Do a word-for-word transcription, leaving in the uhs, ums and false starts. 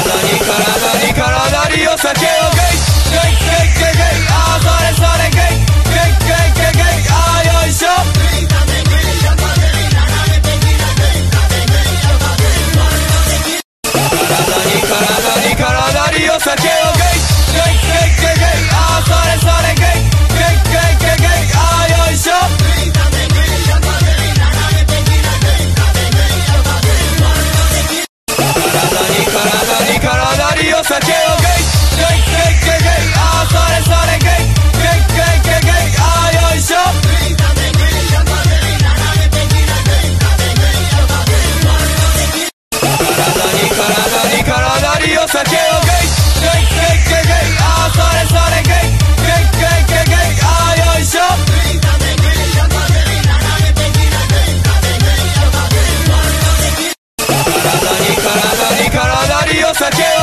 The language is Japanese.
に体に体にお酒をゲイゲイゲイゲイゲイあーそれそれゲイゲイゲイゲイゲイあーよいしょ体に体に体にお酒をゲイゲイゲイゲイゲイあーそれそれゲイゲイゲイゲイゲイあーよいしょ体に体に体にお酒をゲイゲイゲイゲイゲイあーそれそれゲイゲイゲイゲイゲイあーよいしょ体に体に体にお酒をゲイゲイゲイゲイゲイあーそれそれゲイゲイゲイゲイゲイあーよいしょ体に体に体にお酒を